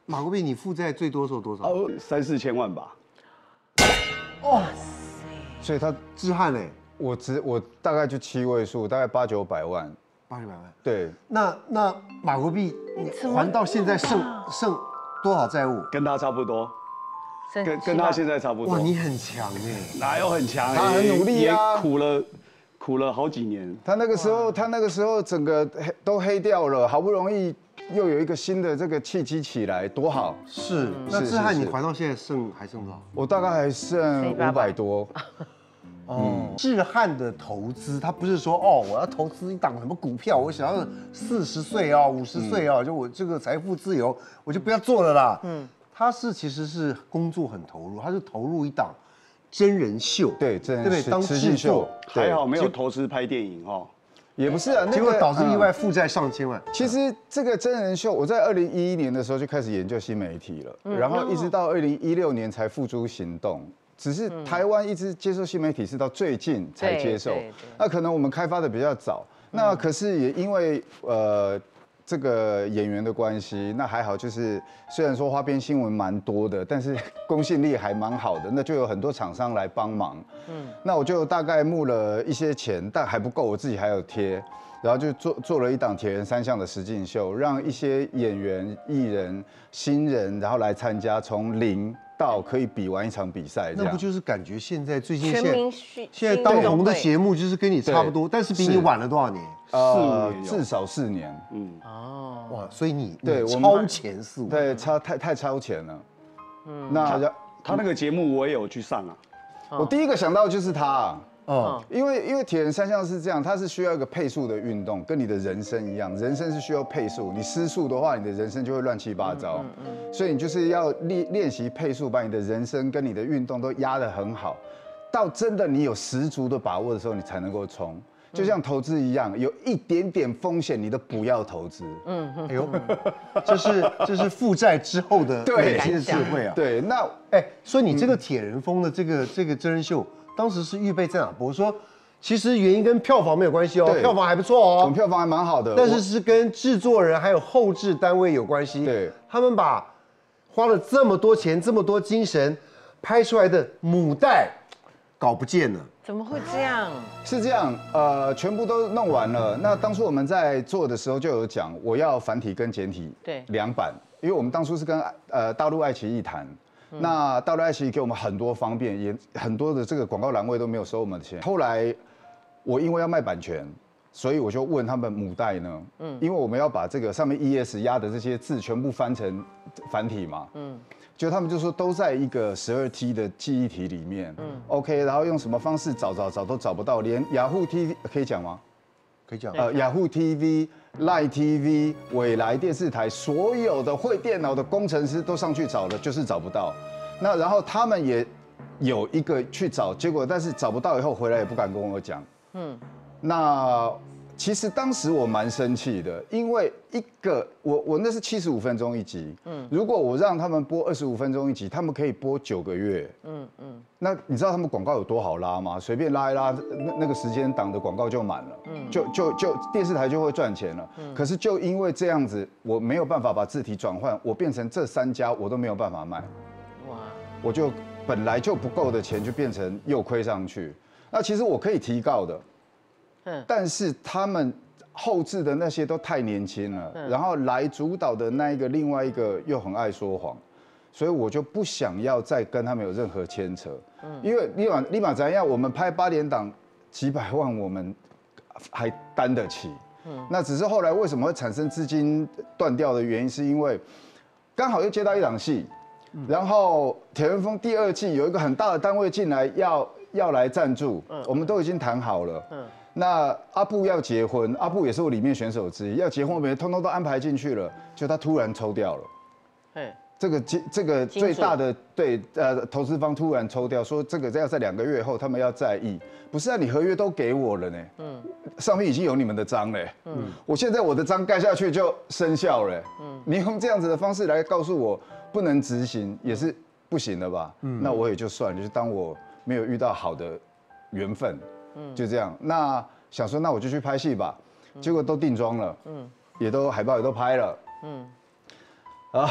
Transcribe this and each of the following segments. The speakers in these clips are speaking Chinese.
马国碧，你负债最多时候多少？ 哦，3、4千万吧。 哦， 所以他志汉哎， 我大概就7位数，大概8、9百万。 8、900万。 对， 那马国碧，你还到现在剩多少债务？ 跟他差不多，跟 7 他现在差不多。 哇，你很强哎！ 哪有很强？ 他很努力啊， 也苦了好几年。 他那个时候整个都黑掉了，好不容易又有一个新的这个契机起来，多好。 是，那志汉你还到现在还剩多少？ 我大概还剩500多。 哦，志汉的投资，他不是说哦，我要投资一档什么股票，我想要40岁啊、50岁啊，就我这个财富自由，我就不要做了啦。他其实是工作很投入，他是投入一档真人秀， 对， 对不对？当制作， 还好没有投资拍电影哦。 也不是啊， 结果导致意外负债上千万。 其实这个真人秀，我在2011年的时候就开始研究新媒体了，然后一直到2016年才付诸行动。只是台湾一直接受新媒体是到最近才接受，那可能我们开发的比较早，那可是也因为这个演员的关系，那还好，就是虽然说花边新闻蛮多的，但是公信力还蛮好的，那就有很多厂商来帮忙。那我就大概募了一些钱，但还不够，我自己还有贴，然后就做了一档铁人3项的实境秀，让一些演员、艺人、新人，然后来参加，从0到可以比完一场比赛， 那不就是感觉现在最近现在当红的节目就是跟你差不多，但是比你晚了多少年 ？4年， 至少4年。 哇，所以你对超前4、5年， 对，太超前了。那他那个节目我也有去上啊。 我第一个想到就是他。 哦， 因为铁人3项是这样，它是需要一个配速的运动，跟你的人生一样，人生是需要配速，你失速的话，你的人生就会乱七八糟。所以你就是要练习配速，把你的人生跟你的运动都压得很好，到真的你有十足的把握的时候，你才能够冲。就像投资一样，有一点点风险，你都不要投资。哎呦， 这是负债之后的累积的智慧啊。 对，那所以你这个铁人风的这个真人秀。当时是预备在哪播？说其实原因跟票房没有关系哦，票房还不错哦， 我们票房还蛮好的， 但是跟制作人还有后制单位有关系。 对， 他们花了这么多钱、这么多精神拍出来的母带搞不见了。 怎么会这样？ 是这样，全部都弄完了。那当初我们在做的时候就有讲，我要繁体跟简体2版，因为我们当初是跟大陆爱奇艺谈。那大陆爱奇艺给我们很多方便，也很多的这个广告栏位都没有收我们的钱。后来我因为要卖版权，所以我就问他们母带呢，因为我们要把这个上面 ES 压的这些字全部翻成繁体嘛，就他们就说都在一个12T 的记忆体里面，OK， 然后用什么方式找都找不到，连雅虎 TV 可以讲吗？ 可以讲。 雅虎 TV、Line TV、未来电视台所有的会电脑的工程师都上去找了，就是找不到。那然后他们也有一个去找，结果但是找不到以后回来也不敢跟我讲。那其实当时我蛮生气的，因为我那是75分钟一集，如果我让他们播25分钟一集，他们可以播9个月，那你知道他们广告有多好拉吗？随便拉一拉，那个时间档的广告就满了，就电视台就会赚钱了。可是就因为这样子，我没有办法把字体转换，我变成这3家我都没有办法卖，我就本来就不够的钱就变成又亏上去。那其实我可以提告的。但是他们后置的那些都太年轻了，然后来主导的另外一个又很爱说谎，所以我就不想要再跟他们有任何牵扯。因为立马怎样，我们拍8点档几百万，我们还担得起。那只是后来为什么会产生资金断掉的原因，是因为刚好又接到一档戏，然后铁人风第2季有一个很大的单位进来要来赞助，我们都已经谈好了。那阿布要结婚，阿布也是我里面选手之一，要结婚我们通通都安排进去了，就他突然抽掉了。这个最大的投资方突然抽掉，说这个要在2个月后他们要在意，不是啊，你合约都给我了呢，上面已经有你们的章嘞，我现在我的章盖下去就生效了，你用这样子的方式来告诉我不能执行也是不行的吧？那我也就算了，就是当我没有遇到好的缘分。就这样，那想说那我就去拍戏吧，结果都定妆了，也都海报也都拍了，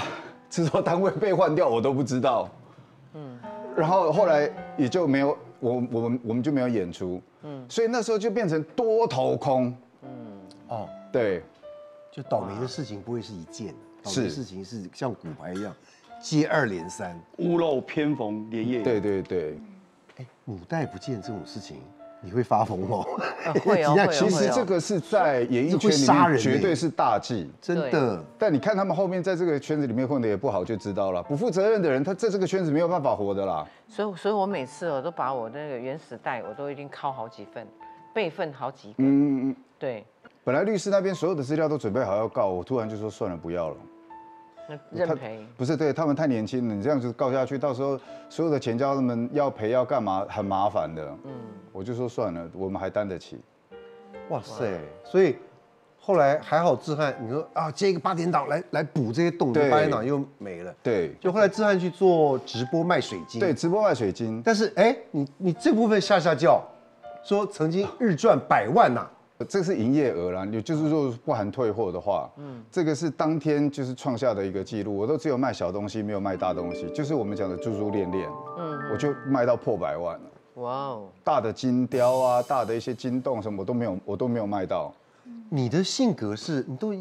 制作单位被换掉，我都不知道。然后后来也就没有，我们就没有演出。所以那时候就变成多头空。 哦， 对， 就倒霉的事情不会是一件，倒霉的是事情是像骨牌一样，接二连三。 屋漏偏逢连夜雨。 对对对。 哎，母带不见这种事情，你会发疯哦。 会哦，会哦。 其实这个是在演艺圈里面绝对是大忌， 真的。 但你看他们后面在这个圈子里面混得也不好，就知道了。不负责任的人，他在这个圈子没有办法活的啦。 所以我每次都把我那个原始带，我都一定拷好几份，备份好几个。对。 本来律师那边所有的资料都准备好要告，我突然就说算了，不要了。 认赔不是，对他们太年轻了，你这样子告下去，到时候所有的钱叫他们要赔要干嘛，很麻烦的。我就说算了，我们还担得起。 哇塞！所以后来还好，志汉你说啊，接一个8点档来补这些洞，8点档又没了。 对， 就后来志汉去做直播卖水晶。 对，直播卖水晶。 但是哎，你这部分下叫，说曾经日赚100万呐。 这是营业额啦，也就是说不含退货的话，这个是当天就是创下的一个记录。我都只有卖小东西，没有卖大东西，就是我们讲的珠珠链链，我就卖到破100万了。哇哦！大的金雕啊，大的一些金洞什么我都没有卖到。 你的性格是，你都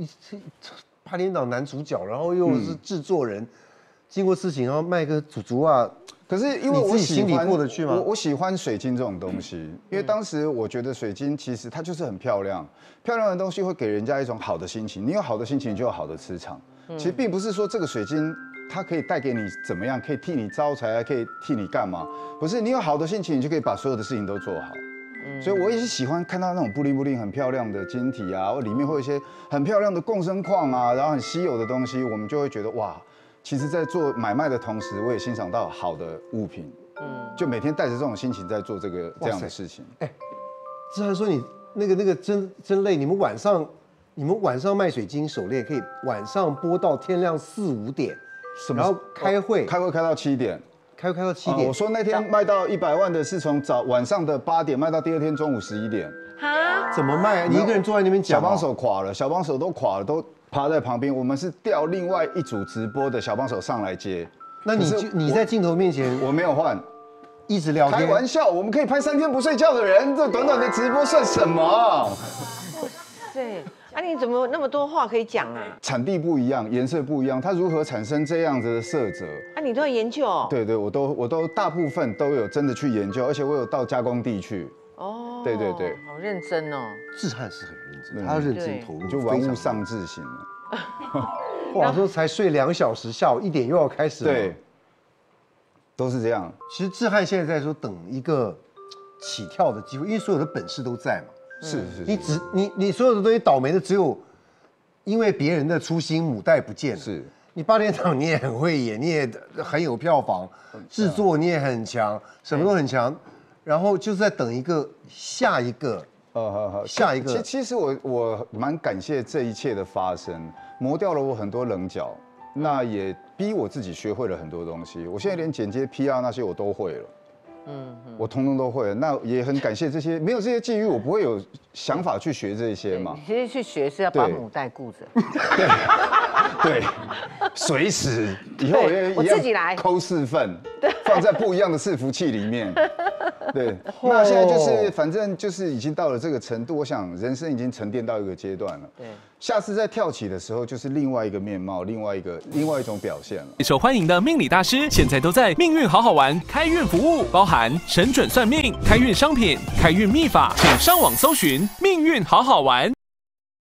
8点档男主角，然后又是制作人，经过事情然后卖个祖啊。 可是因为我心里过得去吗？ 我喜欢水晶这种东西，因为当时我觉得水晶其实它就是很漂亮，漂亮的东西会给人家一种好的心情。你有好的心情，你就有好的磁场。其实并不是说这个水晶它可以带给你怎么样，可以替你招财，可以替你干嘛？不是，你有好的心情，你就可以把所有的事情都做好。所以我也是喜欢看到那种布灵布灵很漂亮的晶体啊，或里面会有一些很漂亮的共生矿啊，然后很稀有的东西，我们就会觉得哇。其实，在做买卖的同时，我也欣赏到好的物品，就每天带着这种心情在做这样的事情。哎，志汉说你那个真累，你们晚上卖水晶手链，可以晚上播到天亮4、5点，然后开会开到7点，开到7点。我说那天卖到100万的是从晚上的8点卖到第二天中午11点。哈？怎么卖？你一个人坐在那边讲，小帮手垮了，小帮手都垮了，都。趴在旁边，我们是调另外一组直播的小帮手上来接。那你在镜头面前，我没有换，一直聊天。开玩笑，我们可以拍3天不睡觉的人，这短短的直播算什么？哇塞！啊，你怎么那么多话可以讲啊？产地不一样，颜色不一样，它如何产生这样子的色泽？啊，你都要研究哦。对对，我都大部分都有真的去研究，而且我有到加工地去。哦，对对对，好认真哦。志汉是很认真，他认真投入，就玩物丧志型了。话说才睡2小时，下午1点又要开始了。对，都是这样。其实志汉现在在说等一个起跳的机会，因为所有的本事都在嘛。是，你所有的东西倒霉的只有因为别人的粗心母带不见了。是，你8点档你也很会演，你也很有票房，制作你也很强，什么都很强。然后就是在等一个下一个，下一个。其实我蛮感谢这一切的发生，磨掉了我很多棱角，那也逼我自己学会了很多东西。我现在连剪接、PR 那些我都会了，我通通都会了。那也很感谢这些，没有这些际遇，我不会有想法去学这些嘛。其实去学是要把母带顾着，对，随时以后我自己来抠4份，放在不一样的伺服器里面。对，那现在就是反正就是已经到了这个程度，我想人生已经沉淀到一个阶段了。对，下次再跳起的时候，就是另外一个面貌，另外一种表现了。受欢迎的命理大师现在都在命运好好玩开运服务，包含神准算命、开运商品、开运秘法，请上网搜寻命运好好玩。